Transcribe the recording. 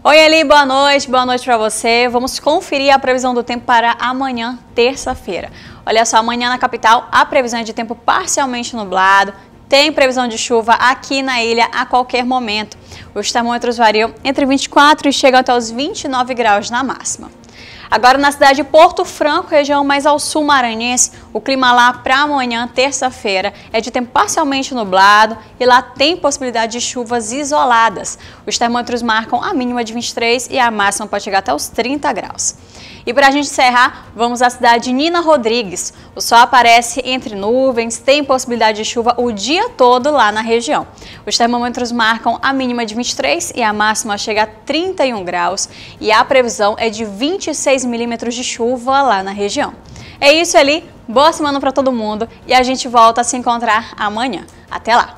Oi, Eli, boa noite para você. Vamos conferir a previsão do tempo para amanhã, terça-feira. Olha só, amanhã na capital a previsão é de tempo parcialmente nublado. Tem previsão de chuva aqui na ilha a qualquer momento. Os termômetros variam entre 24 e chegam até os 29 graus na máxima. Agora na cidade de Porto Franco, região mais ao sul maranhense, o clima lá para amanhã, terça-feira, é de tempo parcialmente nublado e lá tem possibilidade de chuvas isoladas. Os termômetros marcam a mínima de 23 e a máxima pode chegar até os 30 graus. E para a gente encerrar, vamos à cidade de Nina Rodrigues. O sol aparece entre nuvens, tem possibilidade de chuva o dia todo lá na região. Os termômetros marcam a mínima de 23 e a máxima chega a 31 graus. E a previsão é de 26 milímetros de chuva lá na região. É isso, Eli. Boa semana para todo mundo e a gente volta a se encontrar amanhã. Até lá!